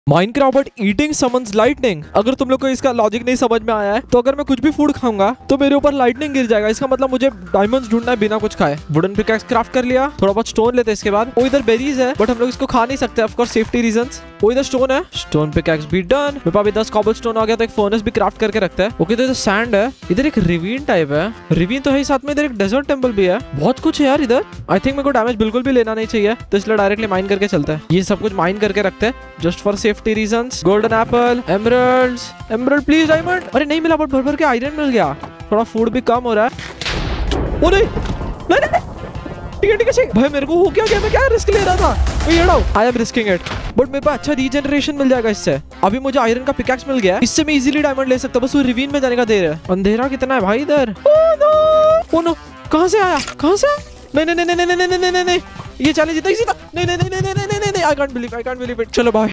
Minecraft eating summons lightning. अगर तुम लोग को इसका लॉजिक नहीं समझ में आया है तो अगर मैं कुछ भी फूड खाऊंगा तो मेरे ऊपर लाइटनिंग गिर जाएगा। इसका मतलब मुझे डायमंड्स ढूंढना है बिना कुछ खाए। वुडन पिकैक्स क्राफ्ट कर लिया, थोड़ा बहुत स्टोन लेते हैं इसके बाद। वो इधर बेरीज है बट हम लोग इसको खा नहीं सकते ऑफ कोर्स सेफ्टी रीजंस। वो इधर स्टोन है, स्टोन पिकैक्स भी डन। मेरे पास 10 कॉबल स्टोन आ गया तो एक फर्नेस भी क्राफ्ट करके रखता है। ओके तो इधर सैंड है, इधर एक रिवीन टाइप है। रिवीन तो है, साथ में इधर एक डेजर्ट टेंपल भी है। बहुत कुछ है यार इधर। आई थिंक मेरे को डैमेज बिल्कुल भी लेना नहीं चाहिए तो इसलिए डायरेक्टली माइन करके चलता है। ये सब कुछ माइन करके रखते हैं just for safety reasons. Golden apple, emeralds, emerald please diamond. अरे नहीं मिला बट भर भर के आयरन मिल गया। थोड़ा फूड भी कम हो रहा है। ओ नहीं ठीक है भाई, मेरे को हो क्या मैं क्या रिस्क ले रहा था। I am risking it but मेरे पास अच्छा रीजनरेशन मिल जाएगा इससे। अभी मुझे आयरन का पिकैक्स मिल गया है, इससे मैं इजीली डायमंड ले सकता हूं। बस वो रिवीन में जाने का देर है। अंधेरा कितना है भाई इधर। ओ नो कहां से आया, कहां से? नहीं ये चैलेंज इतना इजी था। नहीं आई कांट बिलीव इट। चलो भाई